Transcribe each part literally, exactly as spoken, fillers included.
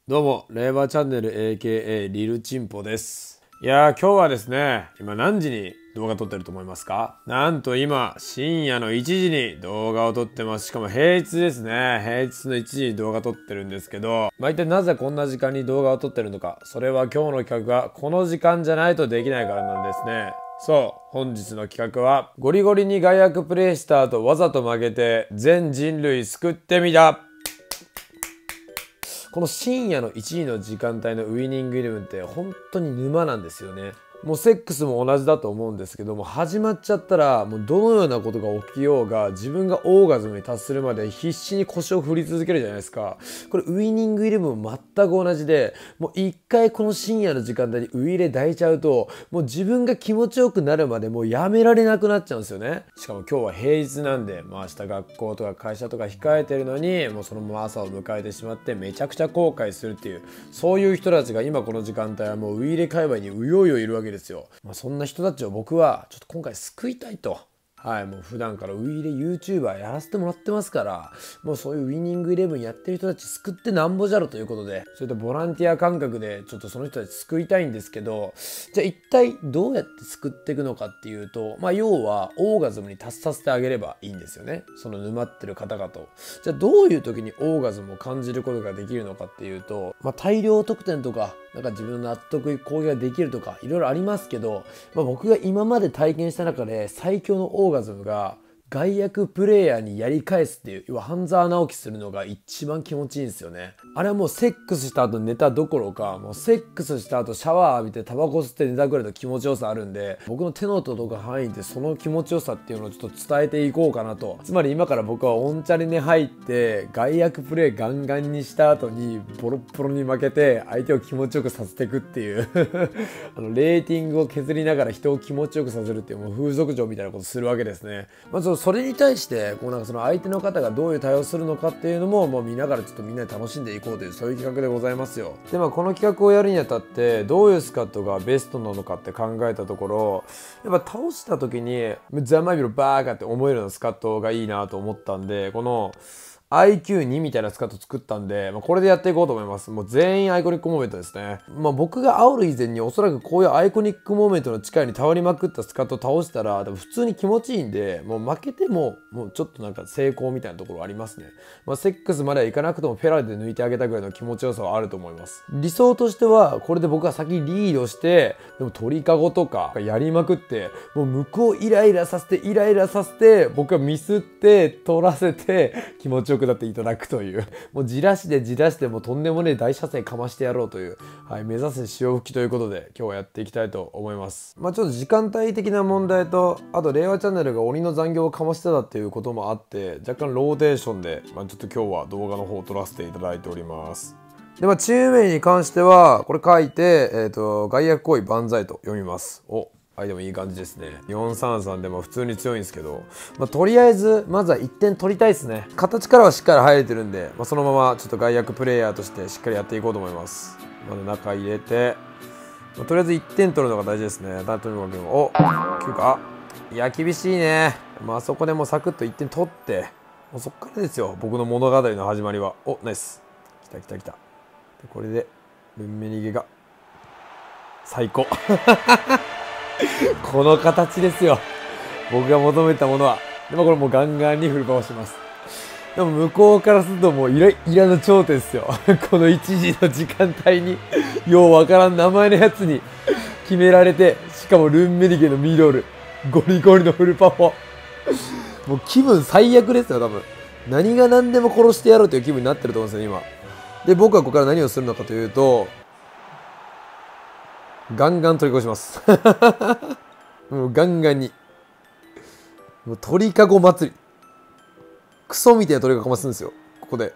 どうも、令和チャンネル エーケーエー リルチンポです。いやー、今日はですね、今何時に動画撮ってると思いますか？なんと今、深夜のいちじに動画を撮ってます。しかも平日ですね。平日のいちじに動画撮ってるんですけど、まあ、一体なぜこんな時間に動画を撮ってるのか。それは今日の企画がこの時間じゃないとできないからなんですね。そう、本日の企画は、ゴリゴリに害悪プレイした後わざと負けて全人類救ってみた。この深夜のいちじの時間帯のウイニングイレブンって本当に沼なんですよね。もうセックスも同じだと思うんですけども、始まっちゃったらもうどのようなことが起きようが自分がオーガズムに達するまで必死に腰を振り続けるじゃないですか。これウイニングイレブンも全く同じで、もう一回この深夜の時間帯にウイイレ抱いちゃうと、もう自分が気持ちよくなるまでもうやめられなくなっちゃうんですよね。しかも今日は平日なんで、まあ明日学校とか会社とか控えてるのに、もうそのまま朝を迎えてしまってめちゃくちゃ後悔するっていう、そういう人たちが今この時間帯はもうウイイレ界隈にうようよいるわけですよ。まあ、そんな人たちを僕はちょっと今回救いたいと。はい、もう普段からウイイレ YouTuber やらせてもらってますから、もうそういうウイニングイレブンやってる人たち救ってなんぼじゃろということで、そういったボランティア感覚でちょっとその人たち救いたいんですけど、じゃあ一体どうやって救っていくのかっていうと、まあ要はオーガズムに達させてあげればいいんですよね。その沼ってる方々を。じゃあどういう時にオーガズムを感じることができるのかっていうと、まあ大量得点とか、なんか自分の納得いく攻撃ができるとかいろいろありますけど、まあ、僕が今まで体験した中で最強のオーガズムが害悪プレイヤーにやり返すっていう、要は半沢直樹するのが一番気持ちいいんですよね。あれはもうセックスした後寝たどころか、もうセックスした後シャワー浴びてタバコ吸って寝たぐらいの気持ちよさあるんで、僕の手の届く範囲でその気持ちよさっていうのをちょっと伝えていこうかなと。つまり今から僕はオンチャリに入って害悪プレイガンガンにした後にボロッボロに負けて相手を気持ちよくさせていくっていうあのレーティングを削りながら人を気持ちよくさせるっていう、もう風俗嬢みたいなことするわけですね。まずそれに対してこうなんかその相手の方がどういう対応するのかっていうのももう見ながらちょっとみんなで楽しんでいこうという、そういう企画でございますよ。でまあこの企画をやるにあたってどういうスカットがベストなのかって考えたところ、やっぱ倒した時にザマビロバーカって思えるようなスカットがいいなと思ったんで、このアイキューツー みたいなスカット作ったんで、まあ、これでやっていこうと思います。もう全員アイコニックモーメントですね。まあ僕が煽る以前におそらくこういうアイコニックモーメントの力に頼りまくったスカットを倒したら多分普通に気持ちいいんで、もう負けてももうちょっとなんか成功みたいなところありますね。まあセックスまではいかなくともフェラで抜いてあげたぐらいの気持ちよさはあると思います。理想としてはこれで僕が先リードして、でも鳥かごとかやりまくって、もう向こうイライラさせてイライラさせて、僕がミスって取らせて気持ちよくなっていただくという、もうじらしでじらしてもとんでもねえ大射精かましてやろうという、はい、目指せ潮吹きということで今日はやっていきたいと思います。まあちょっと時間帯的な問題と、あと令和チャンネルが鬼の残業をかましてたっていうこともあって、若干ローテーションで、まあ、ちょっと今日は動画の方を撮らせていただいております。でまあチーム名に関してはこれ書いて、えっと害悪行為万歳と読みます。おはい、でもいい感じですね。よんさんさんでも普通に強いんですけど、まあ、とりあえずまずはいってん取りたいですね。形からはしっかり入れてるんで、まあ、そのままちょっと害悪プレイヤーとしてしっかりやっていこうと思います。まず中入れて、まあ、とりあえずいってん取るのが大事ですね。だとにかくおきゅうか、いや厳しいね。まあそこでもうサクッといってん取って、もうそっからですよ、僕の物語の始まりは。おナイス、きたきたきた。でこれでルンメ逃げが最高この形ですよ、僕が求めたものは。でもこれもうガンガンにフルパワーします。でも向こうからするともうイライラの頂点ですよこのいちじの時間帯にようわからん名前のやつに決められて、しかもルンメリゲのミドルゴリゴリのフルパワーもう気分最悪ですよ。多分何が何でも殺してやろうという気分になってると思うんですよ今で。僕はここから何をするのかというと、ガンガン取り越しますもうガンガンにもう鳥かご祭り、クソみたいな鳥かごまするんですよここで。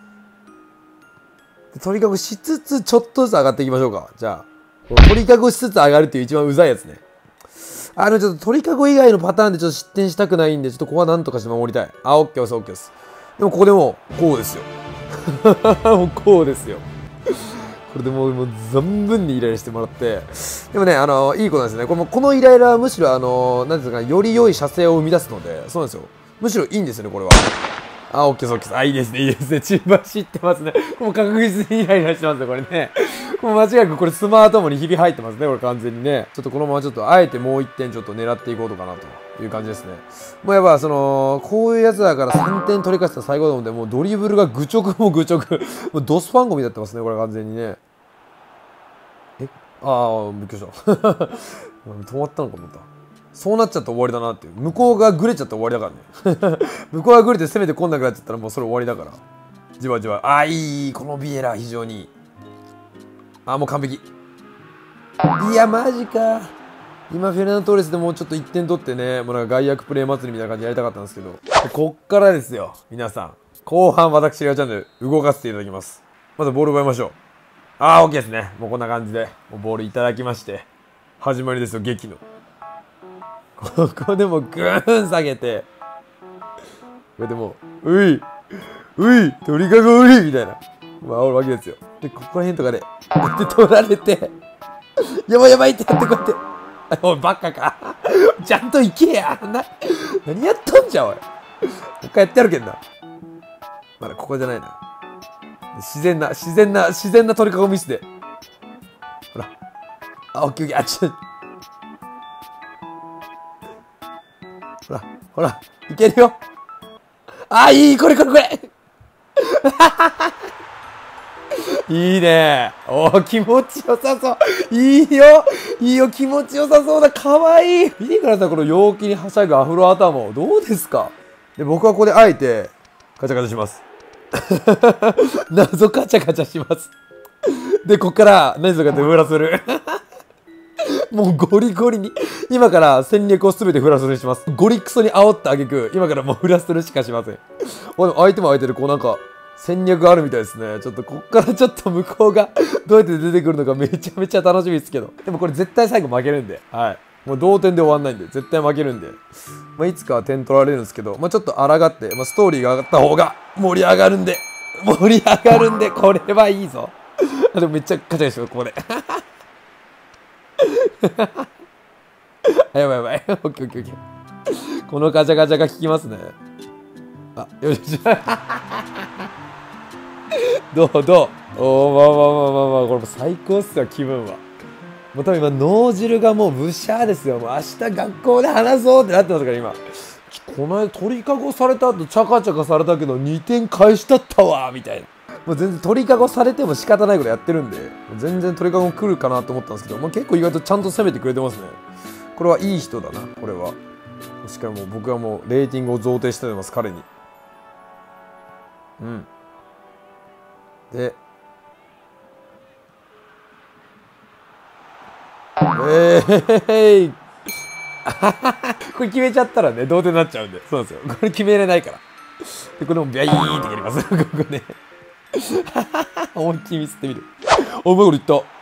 で鳥かごしつつちょっとずつ上がっていきましょうか。じゃあ鳥かごしつつ上がるっていう一番うざいやつね。あのちょっと鳥かご以外のパターンでちょっと失点したくないんで、ちょっとここはなんとかして守りたい。あ、オッケーです、オッケーです。でもここでもうこうですよもうこうですよこれでもう、もう存分にイライラしてもらって、でもね、あのいいことなんですね。このこのイライラはむしろあのなんていうか、より良い射精を生み出すので、そうなんですよ。むしろいいんですよねこれは。 あ、オッケーです、オッケーです。あ、いいですね、いいですね。中走ってますね。もう確実にイライラしてますね、これね。もう間違いなくこれスマートフォンにひび入ってますね、これ完全にね。ちょっとこのままちょっと、あえてもういってんちょっと狙っていこうとかなという感じですね。もうやっぱその、こういうやつだからさんてん取り返したら最後だもんで、もうドリブルが愚直も愚直。もうドスファンゴみたいになってますね、これ完全にね。えああ、びっくりした。止まったのかと思った。そうなっちゃったら終わりだなっていう。向こうがグレちゃったら終わりだからね。向こうがグレて攻めてこんなくなっちゃったらもうそれ終わりだから。じわじわ。ああ、いい。このビエラ非常にいい。ああ、もう完璧。いや、マジか。今、フェルナンド・トーレスでもうちょっといってん取ってね、もうなんか外役プレー祭りみたいな感じでやりたかったんですけど。こっからですよ、皆さん。後半、私がチャンネル動かせていただきます。まずボール奪いましょう。ああ、OK ですね。もうこんな感じで、もうボールいただきまして、始まりですよ、劇の。ここでもグーン下げて、これでもう、ういうい鳥かごういみたいな。まあ、おるわけですよ。で、ここら辺とかで、こうやって取られて、やばいやばいってやってこうやって。おい、バカか。ちゃんと行けや。な、何やっとんじゃん、おい。もう一回やってやるけんな。まだここじゃないな。自然な、自然な、自然な鳥かごミスで。ほら。あ、オッケーオッケー。あ、ちょ、ほら、ほら、いけるよ。あ、いい、これこれこれ。いいね。おー、気持ちよさそう。いいよ。いいよ、気持ちよさそうだ。かわいい。見てください、この陽気にはしゃぐアフロ頭。どうですか？で、僕はここであえて、カチャカチャします。謎カチャカチャします。で、こっから、何するかってフラする。もうゴリゴリに、今から戦略をすべてフラスルにします。ゴリクソに煽った挙句、今からもうフラスルしかしません。お、でも相手も相手でこうなんか、戦略あるみたいですね。ちょっとこっからちょっと向こうがどうやって出てくるのかめちゃめちゃ楽しみですけど。でもこれ絶対最後負けるんで。はい。もう同点で終わんないんで、絶対負けるんで。まあ、いつかは点取られるんですけど、まあ、ちょっと抗って、まあ、ストーリーが上がった方が盛り上がるんで、盛り上がるんで、これはいいぞ。でもめっちゃ勝ちですよ、ここで。やばいやばい。オッケーオッケーオッケー。このガチャガチャが効きますね。あ、よし。どうどうおー、まあまあまあまあまあ、これも最高っすよ、気分は。もう多分今、脳汁がもうブシャーですよ。もう明日学校で話そうってなってますから、今。この間、鳥かごされた後、チャカチャカされたけど、にてん返したったわー、みたいな。もう全然鳥かごされても仕方ないぐらいやってるんで、全然鳥かご来るかなと思ったんですけど、まあ、結構意外とちゃんと攻めてくれてますね。これはいい人だな、これは。しかも僕はもうレーティングを贈呈してます、彼に。うん。で、えーいこれ決めちゃったらね、同点になっちゃうんで。そうなんですよ。これ決めれないから。で、これもビャイーンってやります。ここね。思いっきりミスってみる。お、うまいこと言った。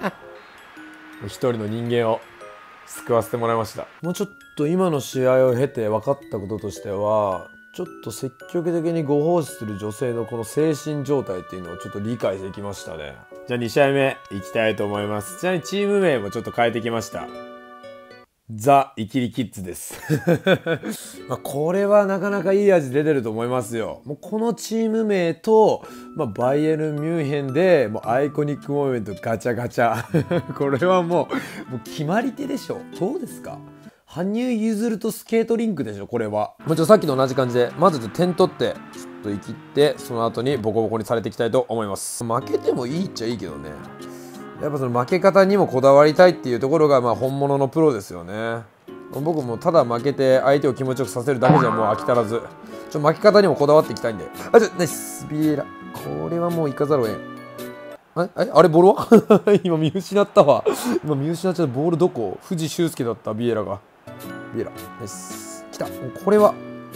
一人の人間を救わせてもらいました。もうちょっと今の試合を経て分かったこととしては、ちょっと積極的にご奉仕する女性のこの精神状態っていうのをちょっと理解できましたね。じゃあに試合目いきたいと思います。ちなみにチーム名もちょっと変えてきました。ザ・イキリキッズです。まあこれはなかなかいい味出てると思いますよ。もうこのチーム名と、まあ、バイエルン・ミュンヘンでもうアイコニックモーメントガチャガチャ。これはもう、もう決まり手でしょ。どうですか？羽生結弦とスケートリンクでしょ、これは。もちろんさっきと同じ感じで、まず点取って、ちょっと生きって、その後にボコボコにされていきたいと思います。負けてもいいっちゃいいけどね。やっぱその負け方にもこだわりたいっていうところがまあ本物のプロですよね。僕もただ負けて相手を気持ちよくさせるだけじゃもう飽き足らず、ちょっと負け方にもこだわっていきたいんで。あ、ちょ、ナイスビエラ。これはもういかざるをえん。あれ、あれボールは今見失ったわ。今見失っちゃった。ボールどこ？藤修介だった、ビエラが。ビエラ。ナイス。来た。これは、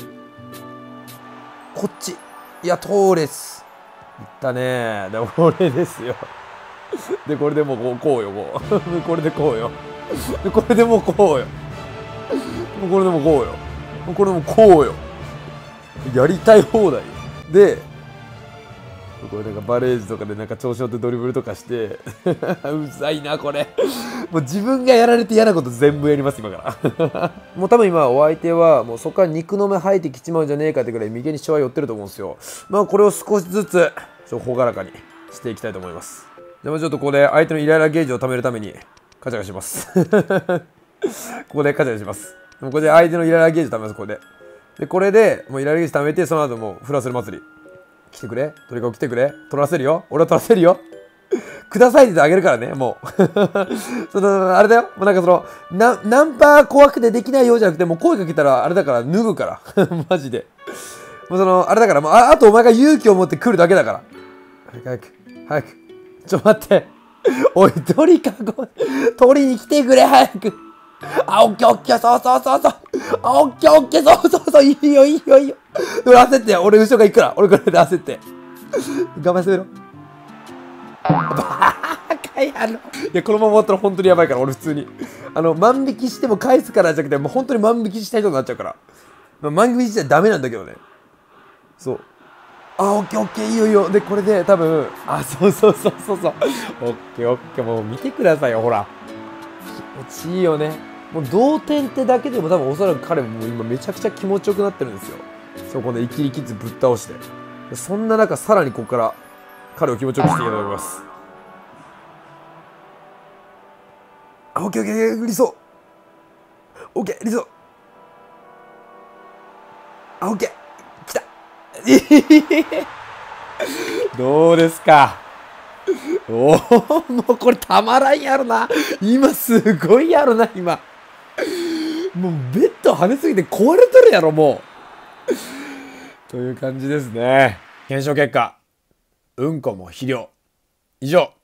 こっち。いや、トーレス。いったね。でもこれですよ。で、これでもうこう、こうよ、こう。これでこうよ。で、これでもうこうよ。これでもこうよ。これでもこうよ。やりたい放題よ。で、 これなんかバレージとかでなんか調子乗ってドリブルとかしてうざいなこれもう自分がやられて嫌なこと全部やります今からもう多分今お相手はもうそこから肉の目生えてきちまうんじゃねえかってぐらい右にしわ寄ってると思うんですよ。まあこれを少しずつちょっと朗らかにしていきたいと思います。じゃあちょっとここで相手のイライラゲージを貯めるためにカチャカチャしますここでカチャカチャします。ここで相手のイライラゲージを貯めます。ここででこれでもうイライラゲージ貯めて、その後もうフラスル祭り来てくれ、とにかく来てくれ、取らせるよ、俺は取らせるよくださいって言ってあげるからね、もうそのあれだよ、もうなんかそのなナンパ怖くてできないようじゃなくて、もう声かけたらあれだから脱ぐからマジでもうそのあれだから、もう あ, あとお前が勇気を持って来るだけだから。早く早くちょっと待っておい鳥かご鳥に来てくれ早く。あ、オッケーオッケー、そうそうそうそう。あ、オッケーオッケー、そうそうそう、いいよいいよいいよ。俺焦って、俺後ろから行くから、俺これで焦って。頑張らせろ。バカやろ。いや、このまま終わったら本当にやばいから、俺普通に。あの、万引きしても返すからじゃなくて、もう本当に万引きした人になっちゃうから。まあ、万引きしちゃダメなんだけどね。そう。あ、オッケーオッケー、いいよいいよ。で、これで多分、あ、そうそうそうそうそう。オッケーオッケー、もう見てくださいよ、ほら。気持ちいいよね。もう同点ってだけでも多分おそらく彼ももう今めちゃくちゃ気持ちよくなってるんですよ。そこでイキリキッズぶっ倒して。そんな中さらにここから彼を気持ちよくしていきたいと思います。あ、オッケーオッケー、理想。オッケー、理想。あ、オッケー。来た。どうですか。おお、もうこれたまらんやろな。今すごいやろな、今。もうベッド跳ねすぎて壊れとるやろ、もう。という感じですね。検証結果、うんこも肥料。以上。